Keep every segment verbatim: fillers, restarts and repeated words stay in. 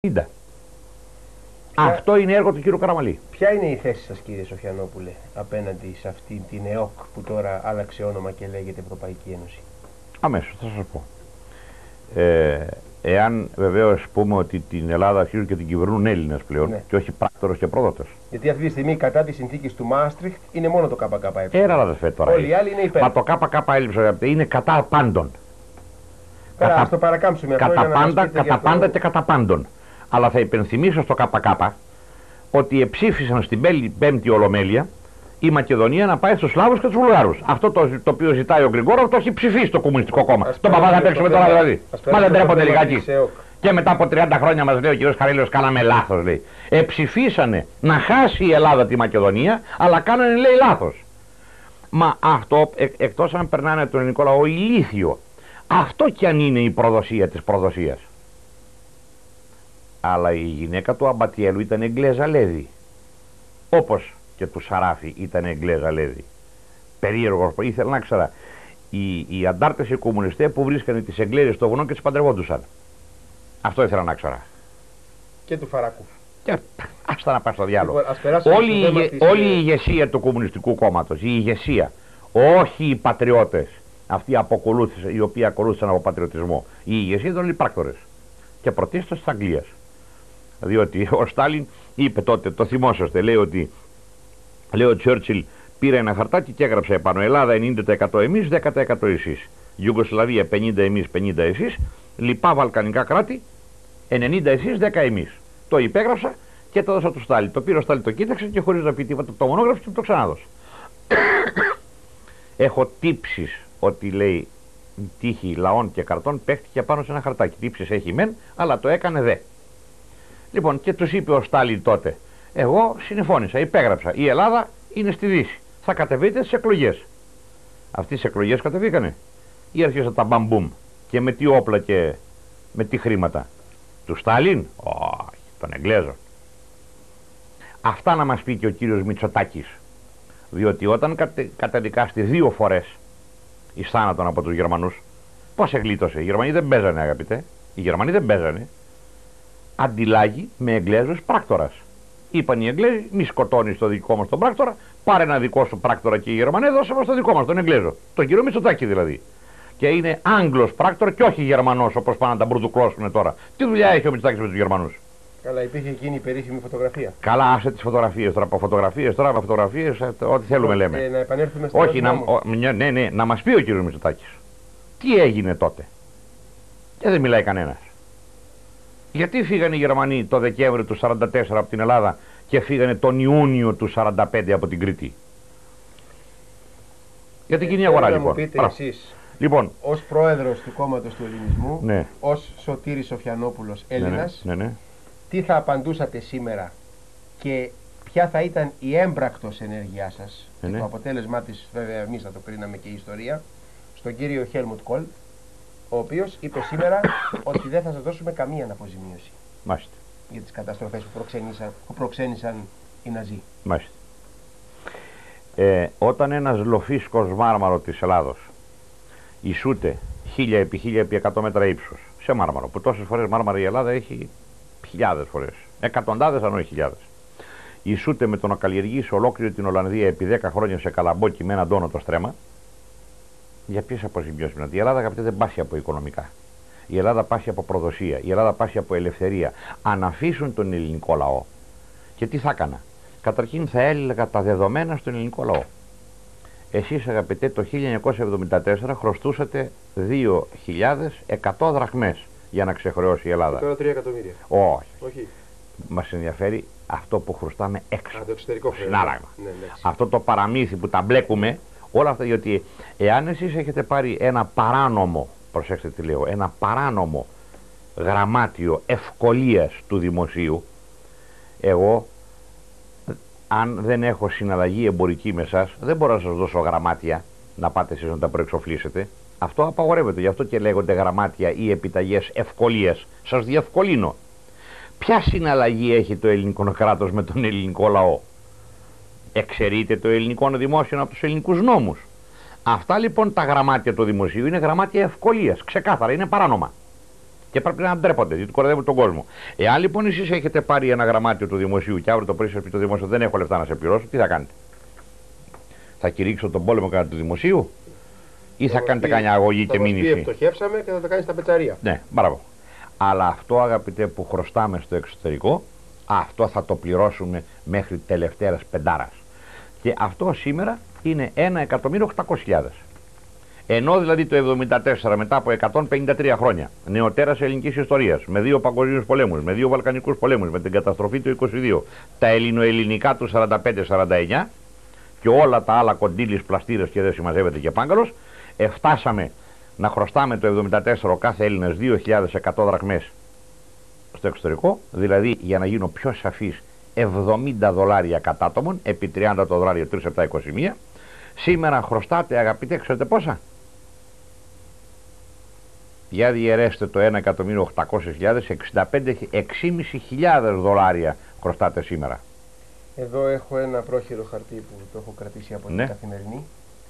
Ποια... Αυτό είναι έργο του κύριου Καραμαλή. Ποια είναι η θέση σας, κύριε Σοφιανόπουλε, απέναντι σε αυτή την ΕΟΚ που τώρα άλλαξε όνομα και λέγεται Ευρωπαϊκή Ένωση? Αμέσως θα σας πω. Ε, εάν βεβαίως πούμε ότι την Ελλάδα αρχίζουν και την κυβερνούν Έλληνες πλέον, ναι, και όχι πράκτορες και πρόδοτες. Γιατί αυτή τη στιγμή κατά τη συνθήκη του Μάστριχτ είναι μόνο το ΚΚΕ. Έρα αδερφέ τώρα. Όλοι οι άλλοι είναι υπέρ. Μα το ΚΚΕ είναι κατά πάντων. Καλά, κατά, ας το παρακάμψουμε αυτό. Κατά πάντα, κατά αυτό... πάντα και κατά πάντων. Αλλά θα υπενθυμίσω στο ΚΚ ότι εψήφισαν στην πέμπτη Ολομέλεια η Μακεδονία να πάει στους Σλάβους και τους Βουλγάρους. Αυτό το, το οποίο ζητάει ο Γκριγκόροφ το έχει ψηφίσει το Κομμουνιστικό Κόμμα. Τον παπά θα παίξουμε τώρα δηλαδή. Μα δεν τρέπονται λιγάκι. Και μετά από τριάντα χρόνια μας λέει ο κ. Χαρίλαιος, κάναμε λάθος, λέει. Εψηφίσανε να χάσει η Ελλάδα τη Μακεδονία, αλλά κάνανε, λέει, λάθος. Μα αυτό, ε, εκτός αν περνάνε τον ελληνικό λαό ηλίθιο, αυτό κι αν είναι η προδοσία της προδοσίας. Αλλά η γυναίκα του Αμπατιέλου ήταν Εγγλέζα Λέδη. Όπως και του Σαράφη ήταν Εγγλέζα Λέδη. Περίεργος, ήθελα να ξέρα. Οι, οι αντάρτες οι κομμουνιστές που βρίσκανε τις Εγγλέζες στο βουνό και τις παντρευόντουσαν. Αυτό ήθελα να ξέρα. Και του Φαράκου. Και άστα να πάει στο διάλογο. Λοιπόν, όλη, η, ηγε, της... όλη η ηγεσία του Κομμουνιστικού Κόμματος, η ηγεσία, όχι οι πατριώτες, αυτοί οι οποίοι ακολούθησαν από πατριωτισμό, η ηγεσία ήταν όλοι πράκτορες. Και πρωτίστως της Αγγλίας. Διότι ο Στάλιν είπε τότε, το θυμόσαστε, λέει ότι λέει ο Τσέρτσιλ πήρε ένα χαρτάκι και έγραψε επάνω: Ελλάδα ενενήντα τοις εκατό εμείς, δέκα τοις εκατό εσείς. Ιουγκοσλαβία πενήντα εμείς, πενήντα εσείς. Λοιπά βαλκανικά κράτη ενενήντα εσείς, δέκα εμείς. Το υπέγραψα και το έδωσα του Στάλιν. Το πήρε ο Στάλιν, το κοίταξε και χωρίς να πει τίποτα το μονόγραψε και το ξανάδωσε. Έχω τύψεις ότι, λέει, τύχη λαών και καρτών παίχτηκε πάνω σε ένα χαρτάκι. Τύψεις έχει μεν, αλλά το έκανε δε. Λοιπόν, και τους είπε ο Στάλιν τότε: εγώ συμφώνησα, υπέγραψα. Η Ελλάδα είναι στη Δύση. Θα κατεβείτε στις εκλογές. Αυτές τις εκλογές κατεβήκανε. Ή αρχίσαν τα μπαμπουμ. Και με τι όπλα και με τι χρήματα? Του Στάλιν? Όχι, των Εγγλέζων. Αυτά να μας πει και ο κύριος Μητσοτάκης. Διότι όταν κατε, καταδικάστη δύο φορές εις θάνατον από τους Γερμανούς, πώς εγλίτωσε? Οι Γερμανοί δεν παίζανε, αγαπητέ. Οι Γερμανοί δεν παίζανε. Αντιλάγει με Εγγλέζους πράκτορας. Είπαν οι Εγγλέζοι: μη σκοτώνεις το δικό μας τον πράκτορα, πάρε ένα δικό σου πράκτορα και οι Γερμανοί, δώσε μας το δικό μας, τον Εγγλέζο. Τον κύριο Μητσοτάκη δηλαδή. Και είναι Άγγλος πράκτορα και όχι Γερμανός, όπως πάνε να τα μπουρδουκλώσουν τώρα. Τι δουλειά έχει ο Μητσοτάκης με τους Γερμανούς? Καλά, υπήρχε εκείνη η περίφημη φωτογραφία. Καλά, άσε τις φωτογραφίες τώρα. Από φωτογραφίες τώρα, από φωτογραφίες, ό,τι θέλουμε λέμε. Ε, να επανέλθουμε στο όχι, να, ο, ναι, ναι, ναι, να μας πει ο κύριος Μητσοτάκης τι έγινε τότε. Και δεν μιλάει κανένας. Γιατί φύγανε οι Γερμανοί το Δεκέμβριο του σαράντα τέσσερα από την Ελλάδα και φύγανε τον Ιούνιο του σαράντα πέντε από την Κρήτη? Για την κοινή αγορά, λοιπόν. Να μου πείτε εσείς, λοιπόν, ως πρόεδρος του κόμματος του Ελληνισμού, ναι, ως Σωτήρης Σοφιανόπουλος Έλληνας, ναι, ναι, ναι, τι θα απαντούσατε σήμερα και ποια θα ήταν η έμπρακτος ενέργειά σας, ναι, και ναι, το αποτέλεσμά της, βέβαια εμείς θα το κρίναμε και η ιστορία, στον κύριο Χέλμουτ Κόλ, ο οποίος είπε σήμερα ότι δεν θα σας δώσουμε καμία αποζημίωση. Μάλιστα. Για τις καταστροφές που προξένησαν, που προξένησαν οι Ναζί. Μάλιστα. Ε, όταν ένας λοφίσκος μάρμαρο της Ελλάδος ισούται χίλια επί χίλια επί εκατό μέτρα ύψος σε μάρμαρο, που τόσες φορές μάρμαρο η Ελλάδα έχει χιλιάδες φορές, εκατοντάδες αν όχι χιλιάδες, ισούται με το να καλλιεργήσει ολόκληρη την Ολλανδία επί δέκα χρόνια σε καλαμπόκι με έναν τόνο το στρέμμα, για ποιες αποζημιώσεις μιλάτε? Η Ελλάδα, αγαπητέ, δεν πάσχει από οικονομικά. Η Ελλάδα πάσχει από προδοσία. Η Ελλάδα πάσχει από ελευθερία. Αν αφήσουν τον ελληνικό λαό, και τι θα έκανα? Καταρχήν θα έλεγα τα δεδομένα στον ελληνικό λαό. Εσείς, αγαπητέ, το χίλια εννιακόσια εβδομήντα τέσσερα χρωστούσατε δύο χιλιάδες εκατό δραχμές για να ξεχρεώσει η Ελλάδα. Τώρα τρία εκατομμύρια. Όχι. Όχι. Μας ενδιαφέρει αυτό που χρωστάμε έξω. Α, το εξωτερικό χρέος. Συνάλλαγμα. Ναι, αυτό το παραμύθι που τα μπλέκουμε, όλα αυτά, διότι εάν εσείς έχετε πάρει ένα παράνομο, προσέξτε τι λέω, ένα παράνομο γραμμάτιο ευκολίας του δημοσίου, εγώ, αν δεν έχω συναλλαγή εμπορική με εσάς, δεν μπορώ να σας δώσω γραμμάτια να πάτε εσείς να τα προεξοφλήσετε. Αυτό απαγορεύεται, γι' αυτό και λέγονται γραμμάτια ή επιταγές ευκολίας. Σας διευκολύνω. Ποια συναλλαγή έχει το ελληνικό κράτος με τον ελληνικό λαό? Εξαιρείται το ελληνικό δημόσιο από τους ελληνικούς νόμους. Αυτά λοιπόν τα γραμμάτια του δημοσίου είναι γραμμάτια ευκολίας. Ξεκάθαρα, είναι παράνομα. Και πρέπει να ντρέπονται, γιατί κοροϊδεύουν τον κόσμο. Εάν λοιπόν εσείς έχετε πάρει ένα γραμμάτιο του δημοσίου και αύριο το πρωί σας πει το δημόσιο δεν έχω λεφτά να σε πληρώσω, τι θα κάνετε? Θα κηρύξω τον πόλεμο κατά του δημοσίου ή θα, θα κάνετε καμιά αγωγή και μήνυση? Θα μας πει φτωχεύσαμε και θα το κάνει στα πετσαρία. Ναι, μπράβο. Αλλά αυτό, αγαπητέ, που χρωστάμε στο εξωτερικό, αυτό θα το πληρώσουμε μέχρι τελευταίας πεντάρας. Και αυτό σήμερα είναι ένα εκατομμύριο οκτακόσιες χιλιάδες. Ενώ δηλαδή το εβδομήντα τέσσερα, μετά από εκατόν πενήντα τρία χρόνια νεοτέρας ελληνικής ιστορίας, με δύο παγκοσμίους πολέμους, με δύο βαλκανικούς πολέμους, με την καταστροφή του είκοσι δύο, τα ελληνοελληνικά του σαράντα πέντε σαράντα εννιά και όλα τα άλλα κοντήλις, πλαστήρες και δεν συμμαζεύεται και πάγκαλος, εφτάσαμε να χρωστάμε το εβδομήντα τέσσερα ο κάθε Έλληνας δύο χιλιάδες εκατό δραχμές στο εξωτερικό, δηλαδή για να γίνω πιο σαφής εβδομήντα δολάρια κατά άτομον, επί τριάντα το δολάριο, τρία επτά είκοσι μία. Σήμερα χρωστάτε, αγαπητέ, ξέρετε πόσα? Για διαιρέστε το ένα εκατομμύριο οκτακόσιες χιλιάδες, εξήντα πέντε, έξι χιλιάδες πεντακόσια δολάρια χρωστάτε σήμερα. Εδώ έχω ένα πρόχειρο χαρτί που το έχω κρατήσει από την ναι. Καθημερινή,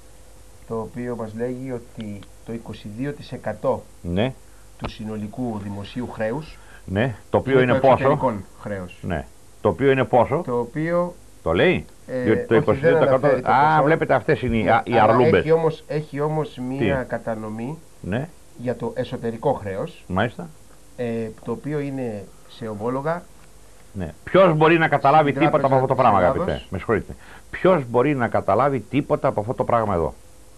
το οποίο μας λέγει ότι το είκοσι δύο τοις εκατό ναι. του συνολικού δημοσίου χρέους, ναι. το οποίο είναι, είναι το πόσο? Χρέος. Ναι. Το οποίο είναι πόσο? Το οποίο... Το λέει? Ε, Διότι το είκοσι δύο τοις εκατό... το Α, ποσό. Βλέπετε, αυτές είναι ναι, οι αρλούμπες. Έχει όμως, έχει όμως μία Τι? κατανομή ναι. για το εσωτερικό χρέος, Μάλιστα. ε, το οποίο είναι σε ομόλογα. Ναι. Ποιος μπορεί να καταλάβει τίποτα από αυτό το πράγμα, Ελλάδος. αγαπητέ? Με συγχωρείτε. Ποιος μπορεί να καταλάβει τίποτα από αυτό το πράγμα εδώ?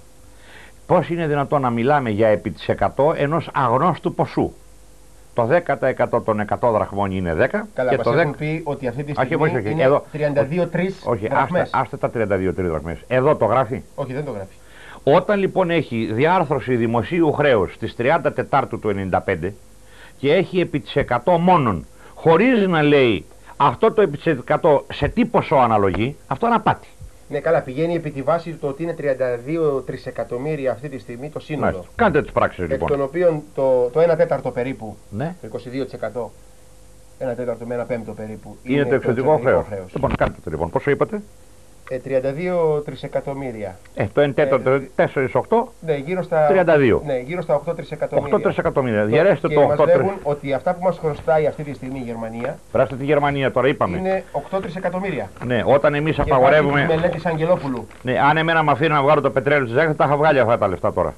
Πώς είναι δυνατόν να μιλάμε για επί της εκατό ενός αγνώστου ποσού? Το δέκα τοις εκατό των εκατό δραχμών είναι δέκα. Καλά, και μας το έχουν δέκα... πει ότι αυτή τη στιγμή όχι, όχι, όχι. είναι Εδώ... τριάντα δύο τρεις όχι, δραχμές. άστε, άστε τα τριάντα δύο τρεις δραχμές. Εδώ το γράφει? Όχι, δεν το γράφει. Όταν λοιπόν έχει διάρθρωση δημοσίου χρέους στις τριάντα Τετάρτου του ενενήντα πέντε και έχει επί της εκατό μόνον, χωρίς να λέει αυτό το επί της εκατό σε τι ποσό αναλογεί, αυτό είναι απάτη. Ναι, καλά, πηγαίνει επί τη βάση του ότι είναι τριάντα δύο τρισεκατομμύρια αυτή τη στιγμή το σύνολο. Μάλιστα. Κάντε τις πράξεις λοιπόν. Εκ των οποίων το, το ένα τέταρτο περίπου, ναι. το είκοσι δύο τοις εκατό, ένα τέταρτο με ένα πέμπτο περίπου, είναι, είναι το εξωτερικό χρέος. Λοιπόν, κάντε το λοιπόν. Πόσο είπατε? Ε, τριάντα δύο τρισεκατομμύρια. Ε, το ένα τέταρτο, ε, τέσσερα οκτώ, ναι, γύρω στα, τριάντα δύο. Ναι, γύρω στα οκτώ τρισεκατομμύρια. οκτώ τρισεκατομμύρια. Διαρρέστε και το μας οκτώ. λέγουν ότι αυτά που μας χρωστάει αυτή τη στιγμή η Γερμανία. Περάστε τη Γερμανία τώρα, είπαμε. Είναι οκτώ τρισεκατομμύρια. Ναι, όταν εμείς απαγορεύουμε. Και μελέτη Αγγελόπουλου. Ναι, αν εμένα με αφήνουν να βγάλω το πετρέλαιο στη ζάχαρη, τα είχα βγάλει αυτά τα λεφτά τώρα.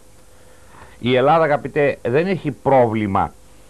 Η Ελλάδα, αγαπητέ, δεν έχει πρόβλημα.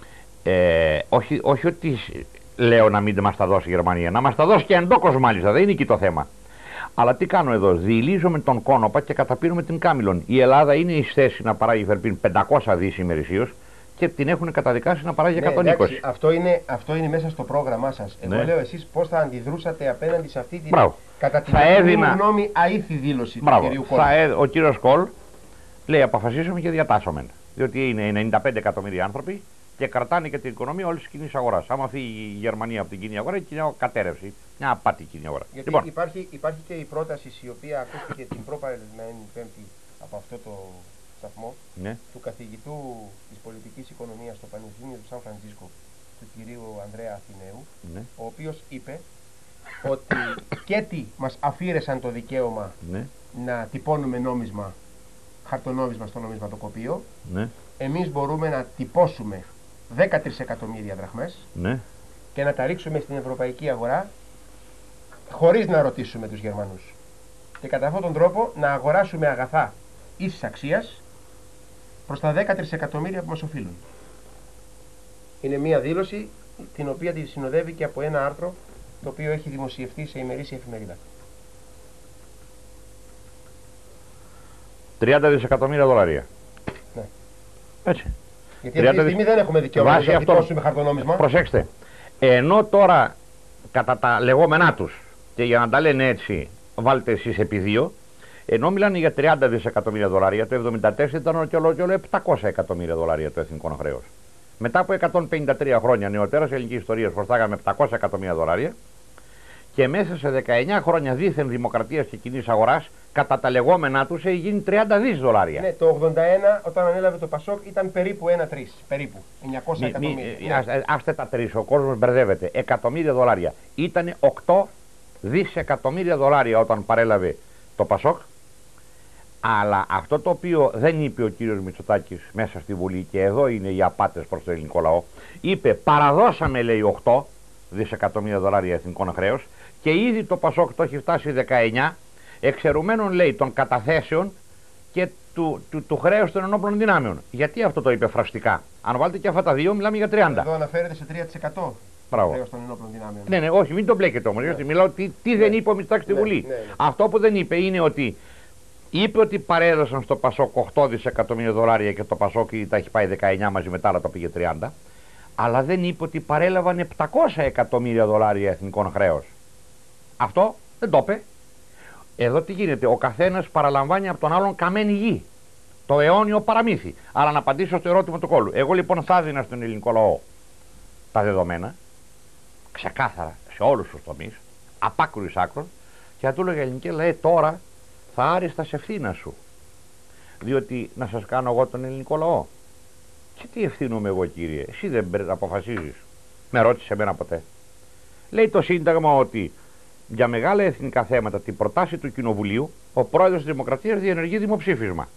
Ε, όχι, όχι ότι λέω να μην μας τα δώσει η Γερμανία, να μας τα δώσει και εντόκως μάλιστα, δεν είναι εκεί το θέμα. Αλλά τι κάνω εδώ, διηλίζουμε τον Κόνοπα και καταπίνουμε την Κάμιλον. Η Ελλάδα είναι εις θέση να παράγει Φερπίν πεντακόσια δις ημερησίως και την έχουν καταδικάσει να παράγει ναι, εκατόν είκοσι. Εντάξει, αυτό, είναι, αυτό είναι μέσα στο πρόγραμμά σας. Εγώ ναι. λέω εσείς πώς θα αντιδρούσατε απέναντι σε αυτή την Μπράβο. κατά την έδινα... γνώμη αήθη δήλωση Μπράβο. του κυρίου Κόλ. Θα έ... Ο κύριος Κόλ λέει αποφασίσαμε και διατάσσομαι. Διότι είναι ενενήντα πέντε εκατομμύρια άνθρωποι και κρατάνε και την οικονομία όλη τη κοινή αγορά. Άμα φύγει η Γερμανία από την κοινή αγορά, η κοινή αγορά κατέρευση. Μια απάτη κοινή αγορά. Γιατί λοιπόν. υπάρχει, υπάρχει και η πρόταση η οποία ακούστηκε την προπαρελειμμένη Πέμπτη από αυτό το σταθμό ναι. του καθηγητού της πολιτικής οικονομίας στο Πανεπιστήμιο του Σαν Φρανσίσκο, του κυρίου Ανδρέα Αθηναίου, ναι. ο οποίος είπε ότι και τι μας αφήρεσαν το δικαίωμα ναι. να τυπώνουμε νόμισμα, χαρτονόμισμα στο νομισματοκοπείο. Ναι. Εμείς μπορούμε να τυπώσουμε δέκα τρισεκατομμύρια δραχμές ναι. και να τα ρίξουμε στην ευρωπαϊκή αγορά χωρίς να ρωτήσουμε τους Γερμανούς. Και κατά αυτόν τον τρόπο να αγοράσουμε αγαθά ίσης αξίας προς τα δέκα τρισεκατομμύρια που μας οφείλουν. Είναι μία δήλωση την οποία τη συνοδεύει και από ένα άρθρο το οποίο έχει δημοσιευτεί σε ημερήσια εφημερίδα. τριάντα δισεκατομμύρια δολάρια. Ναι. Έτσι. Γιατί αυτή τη στιγμή δεν έχουμε δικαίωμα να τυπώσουμε χαρτονόμισμα. Προσέξτε, ενώ τώρα κατά τα λεγόμενά τους, και για να τα λένε έτσι, βάλτε εσείς επί δύο, ενώ μιλάνε για τριάντα δισεκατομμύρια δολάρια, το εβδομήντα τέσσερα ήταν και όλο, και όλο επτακόσια εκατομμύρια δολάρια το εθνικό χρέος. Μετά από εκατόν πενήντα τρία χρόνια νεοτέρας ελληνικής ιστορίας χρωστάγαμε επτακόσια εκατομμύρια δολάρια και μέσα σε δεκαεννιά χρόνια δίθεν δημοκρατίας και κοινής αγοράς, κατά τα λεγόμενά τους, έχει γίνει τριάντα δις δολάρια. Ναι, το ογδόντα ένα όταν ανέλαβε το Πασόκ ήταν περίπου ένα τρία, περίπου εννιακόσια μη, εκατομμύρια. Ναι. Άστε τα τρεις, ο κόσμος μπερδεύεται. Εκατομμύρια δολάρια. Ήτανε οκτώ δισεκατομμύρια δολάρια όταν παρέλαβε το Πασόκ. Αλλά αυτό το οποίο δεν είπε ο κύριος Μητσοτάκης μέσα στη Βουλή, και εδώ είναι οι απάτες προς το ελληνικό λαό, είπε παραδώσαμε, λέει, οκτώ δισεκατομμύρια δολάρια εθνικών χρέος και ήδη το Πασόκ το έχει φτάσει δεκαεννιά, εξαιρουμένων, λέει, των καταθέσεων και του, του, του χρέους των ενόπλων δυνάμεων. Γιατί αυτό το είπε φραστικά? Αν βάλετε και αυτά τα δύο, μιλάμε για τριάντα. Εδώ αναφέρεται σε τρία τοις εκατό. Χρέος των ενόπλων δυνάμεων. Ναι, ναι, όχι, μην το μπλέκετε όμως. Ναι. Γιατί μιλάω τι, τι ναι. δεν είπε ο Μητσοτάκης στη ναι, Βουλή. Ναι, ναι. Αυτό που δεν είπε είναι ότι είπε ότι παρέδωσαν στο Πασόκ οκτώ δισεκατομμύρια δολάρια και το Πασόκ τα έχει πάει δεκαεννιά, μαζί με τα άλλα το πήγε τριάντα. Αλλά δεν είπε ότι παρέλαβαν επτακόσια εκατομμύρια δολάρια εθνικών χρέος. Αυτό δεν το είπε. Εδώ τι γίνεται? Ο καθένας παραλαμβάνει από τον άλλον καμένη γη. Το αιώνιο παραμύθι. Αλλά να απαντήσω στο ερώτημα του Κόλλου. Εγώ λοιπόν θα έδινα στον ελληνικό λαό τα δεδομένα, ξεκάθαρα σε όλους τους τομείς, απάκρουης άκρων, και θα του έλεγα, ελληνική λαέ, τώρα θα άρεις τα ευθύνα σου. Διότι να σας κάνω εγώ τον ελληνικό λαό. Και τι ευθύνομαι εγώ, κύριε? Εσύ δεν αποφασίζεις? Με ρώτησε εμένα ποτέ? Λέει το Σύνταγμα ότι για μεγάλα εθνικά θέματα την προτάση του Κοινοβουλίου ο πρόεδρος της Δημοκρατίας διενεργεί δημοψήφισμα.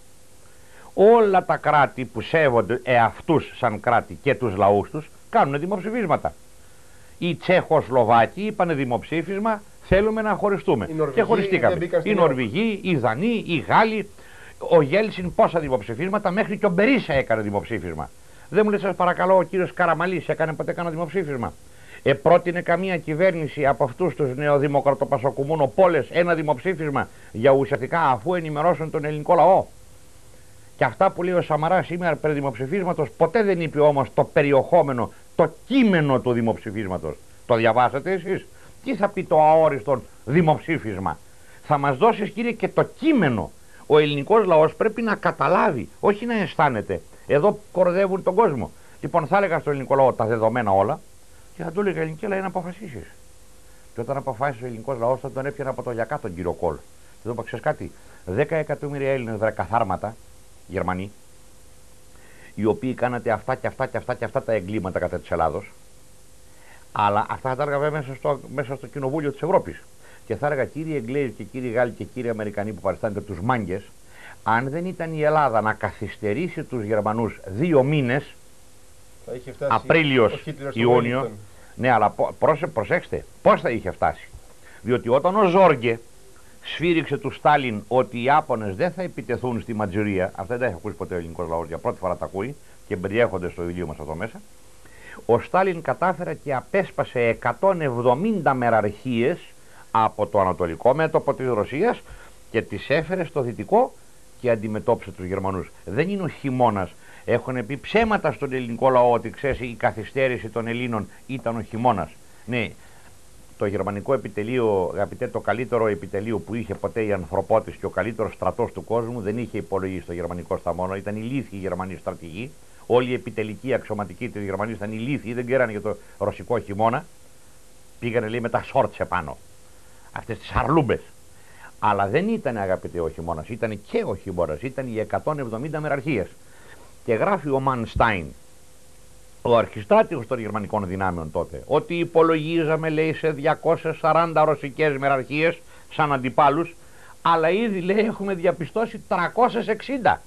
Όλα τα κράτη που σέβονται εαυτούς σαν κράτη και τους λαούς τους κάνουν δημοψηφίσματα. Οι Τσέχοσλοβάκοι είπανε δημοψήφισμα, θέλουμε να χωριστούμε. Και χωριστήκαμε. Οι Νορβηγοί, οι Δανείοι, οι Γάλλοι. Ο Γέλσιν πόσα δημοψηφίσματα, μέχρι και ο Μπερίσα έκανε δημοψήφισμα. Δεν μου λες, σας παρακαλώ, ο κύριος Καραμαλής έκανε ποτέ κανένα δημοψήφισμα? Επρότεινε καμία κυβέρνηση από αυτούς τους νεοδημοκρατοπασοκομμούνοπόλες ένα δημοψήφισμα για ουσιαστικά, αφού ενημερώσουν τον ελληνικό λαό? Και αυτά που λέει ο Σαμαράς σήμερα περί δημοψηφίσματος, ποτέ δεν είπε όμως το περιεχόμενο, το κείμενο του δημοψηφίσματος. Το διαβάσατε εσείς? Τι θα πει το αόριστον δημοψήφισμα? Θα μας δώσεις, κύριε, και το κείμενο. Ο ελληνικός λαός πρέπει να καταλάβει, όχι να αισθάνεται. Εδώ κορδεύουν τον κόσμο. Λοιπόν, θα έλεγα στο ελληνικό λαό τα δεδομένα όλα και θα του έλεγα, ελληνική λαή, να αποφασίσεις. Και όταν αποφάσισε ο ελληνικός λαός, θα τον έπιανε από το γιακά τον κύριο Κολ. Και του είπα, ξέρεις κάτι, δέκα εκατομμύρια Έλληνες καθάρματα, Γερμανοί, οι οποίοι κάνατε αυτά και αυτά και αυτά και αυτά τα εγκλήματα κατά της Ελλάδος, αλλά αυτά θα τα έλεγα μέσα στο, μέσα στο Κοινοβούλιο της Ευρώπης. Και θα έλεγα, κύριοι Εγγλέζοι και κύριοι Γάλλοι και κύριοι Αμερικανοί που παριστάνετε τους μάγκες, αν δεν ήταν η Ελλάδα να καθυστερήσει τους Γερμανούς δύο μήνες, θα είχε φτάσει Απρίλιος, Ιούνιο, ναι, αλλά προσε, προσέξτε, πώς θα είχε φτάσει? Διότι όταν ο Ζόργκε σφύριξε του Στάλιν ότι οι Ιάπωνες δεν θα επιτεθούν στη Μαντζουρία, αυτά δεν τα έχει ακούσει ποτέ ο ελληνικός λαός, για πρώτη φορά τα ακούει και περιέχονται στο βιβλίο μας εδώ μέσα, ο Στάλιν κατάφερε και απέσπασε εκατόν εβδομήντα μεραρχίες από το ανατολικό μέτωπο της Ρωσίας και τις έφερε στο δυτικό και αντιμετώπισε τους Γερμανούς. Δεν είναι ο χειμώνας. Έχουν πει ψέματα στον ελληνικό λαό ότι, ξέρεις, η καθυστέρηση των Ελλήνων ήταν ο χειμώνας. Ναι, το γερμανικό επιτελείο, αγαπητέ, το καλύτερο επιτελείο που είχε ποτέ η ανθρωπότης και ο καλύτερος στρατός του κόσμου, δεν είχε υπολογίσει το γερμανικό σταμόνο. Ήταν ηλίθιοι οι Γερμανοί στρατηγοί. Όλοι οι επιτελικοί αξιωματικοί της Γερμανίας ήταν ηλίθιοι, δεν ξέρανε για το ρωσικό χειμώνα. Πήγανε, λέει, με τα σόρτς επάνω. Αυτές τις αρλούμπες. Αλλά δεν ήταν, αγαπητέ, ο χειμώνας, ήταν και ο χειμώνας, ήταν οι εκατόν εβδομήντα μεραρχίες. Και γράφει ο Μανστάιν, ο αρχιστράτηγος των γερμανικών δυνάμεων τότε, ότι υπολογίζαμε, λέει, σε διακόσιες σαράντα ρωσικές μεραρχίες σαν αντιπάλους, αλλά ήδη, λέει, έχουμε διαπιστώσει τριακόσιες εξήντα,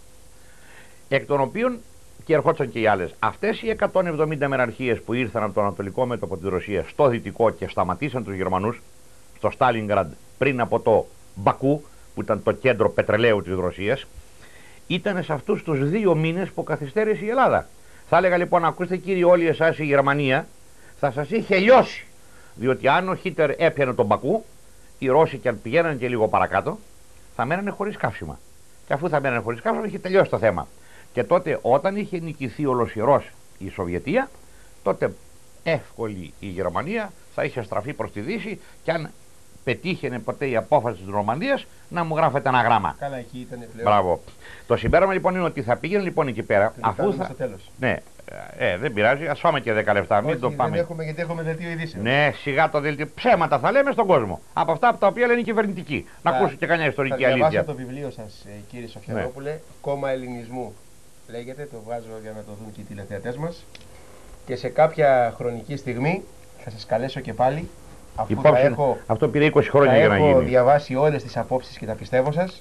εκ των οποίων και ερχόντουσαν και οι άλλες. Αυτές οι εκατόν εβδομήντα μεραρχίες που ήρθαν από το ανατολικό μέτωπο της Ρωσίας στο δυτικό και σταματήσαν τους Γερμανούς στο Στάλινγκραντ πριν από το Μπακού, που ήταν το κέντρο πετρελαίου της Ρωσίας, ήταν σε αυτούς τους δύο μήνες που καθυστέρησε η Ελλάδα. Θα έλεγα λοιπόν, ακούστε, κύριοι, όλοι εσάς η Γερμανία θα σας είχε λιώσει. Διότι αν ο Χίτερ έπιανε τον Μπακού, οι Ρώσοι, και αν πηγαίνανε και λίγο παρακάτω, θα μένανε χωρίς καύσιμα. Και αφού θα μένανε χωρίς καύσιμα, είχε τελειώσει το θέμα. Και τότε, όταν είχε νικηθεί ολοσχερός η Σοβιετία, τότε εύκολη η Γερμανία θα είχε στραφεί προς τη Δύση, και αν πετύχαινε ποτέ η απόφαση της Ρωμανδίας, να μου γράφετε ένα γράμμα. Καλά, εκεί ήταν πλέον. Μπράβο. Το συμπέρασμα λοιπόν είναι ότι θα πήγαινε λοιπόν εκεί πέρα. Αφού θα... στο τέλος. Ναι, ε, δεν πειράζει, ας φάμε και δέκα λεπτά. Μην Όχι, το πάμε. Δεν έχουμε, γιατί έχουμε δελτίο ειδήσεων. Ναι, σιγά το δελτίο. Ψέματα θα λέμε στον κόσμο. Από αυτά από τα οποία λένε οι κυβερνητικοί. Να ακούσει και κανένα ιστορική θα αλήθεια. Θα το βιβλίο σας, κύριε Σοφιανόπουλε, ναι. Κόμμα Ελληνισμού λέγεται, το βάζω για να το δουν και οι τηλεθεατές μας. Και σε κάποια χρονική στιγμή θα σας καλέσω και πάλι. Αφού Υπόψη, θα έχω, αυτό πήρε είκοσι χρόνια για να γίνει. Έχω διαβάσει όλες τις απόψεις και τα πιστεύω σας,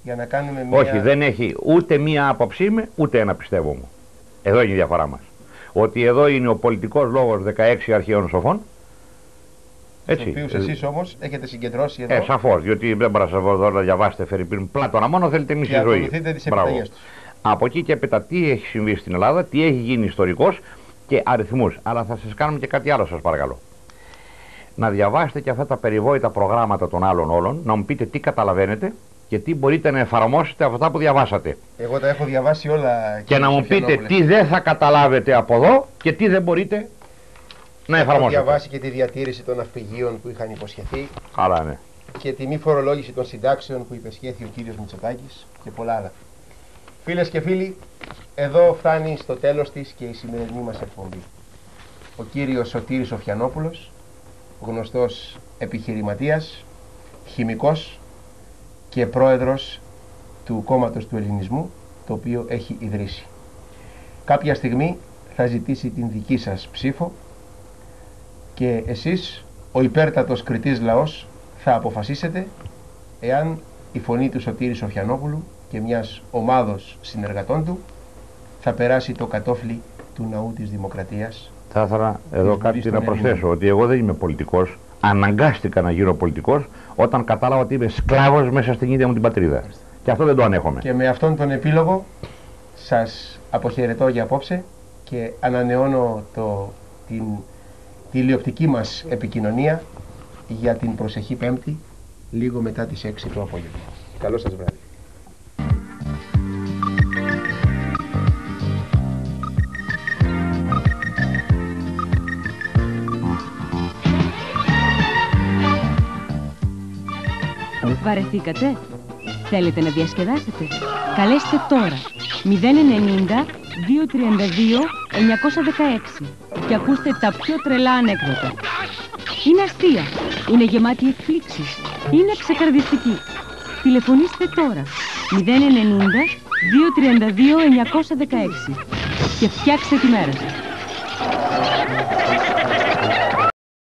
για να κάνουμε μια... Όχι, δεν έχει ούτε μία άποψή με, ούτε ένα πιστεύω μου. Εδώ είναι η διαφορά μας. Ότι εδώ είναι ο πολιτικός λόγος δεκαέξι αρχαίων σοφών. Έτσι. Τους οποίους εσείς όμως έχετε συγκεντρώσει εδώ. Ε, σαφώς, διότι δεν μπορώ να σας εδώ να διαβάσετε Φερρυπίν Πλάτωνα, μόνο θέλετε μισή και ζωή. ακολουθείτε τις επιταγές τους. Από εκεί και έπειτα τι έχει συμβεί στην Ελλάδα, τι έχει γίνει ιστορικός και αριθμούς. Αλλά θα σας κάνουμε και κάτι άλλο, σας παρακαλώ. Να διαβάσετε και αυτά τα περιβόητα προγράμματα των άλλων όλων, να μου πείτε τι καταλαβαίνετε και τι μπορείτε να εφαρμόσετε από αυτά που διαβάσατε. Εγώ τα έχω διαβάσει όλα. Και να μου πείτε τι δεν θα καταλάβετε από εδώ και τι δεν μπορείτε να εφαρμόσετε. Έχω διαβάσει και τη διατήρηση των ναυπηγείων που είχαν υποσχεθεί. Καλά, ναι. Και τη μη φορολόγηση των συντάξεων που υπεσχέθη ο κύριος Μητσοτάκης και πολλά άλλα. Φίλες και φίλοι, εδώ φτάνει στο τέλος της και η σημερινή μας εκπομπή. Ο κύριος Σωτήρης Οφιανόπουλος, γνωστός επιχειρηματίας, χημικός και πρόεδρος του κόμματος του Ελληνισμού, το οποίο έχει ιδρύσει. Κάποια στιγμή θα ζητήσει την δική σας ψήφο και εσείς, ο υπέρτατος κριτής λαός, θα αποφασίσετε εάν η φωνή του Σωτήρη Σοφιανόπουλου και μιας ομάδος συνεργατών του θα περάσει το κατόφλι του ναού της Δημοκρατίας. Θα ήθελα εδώ κάτι να προσθέσω, ότι εγώ δεν είμαι πολιτικός. Αναγκάστηκα να γίνω πολιτικός όταν κατάλαβα ότι είμαι σκλάβος μέσα στην ίδια μου την πατρίδα. Και αυτό δεν το ανέχομαι. Και με αυτόν τον επίλογο σας αποχαιρετώ για απόψε και ανανεώνω το, την τηλεοπτική μας επικοινωνία για την προσεχή Πέμπτη, λίγο μετά τις έξι το απόγευμα. Καλό σας βράδυ. Βαρεθήκατε? Θέλετε να διασκεδάσετε? Καλέστε τώρα μηδέν ενενήντα δύο τριάντα δύο εννιακόσια δεκαέξι και ακούστε τα πιο τρελά ανέκδοτα. Είναι αστεία, είναι γεμάτη εκπλήξεις, είναι ξεκαρδιστική. Τηλεφωνήστε τώρα μηδέν ενενήντα δύο τριάντα δύο εννιακόσια δεκαέξι και φτιάξτε τη μέρα σας.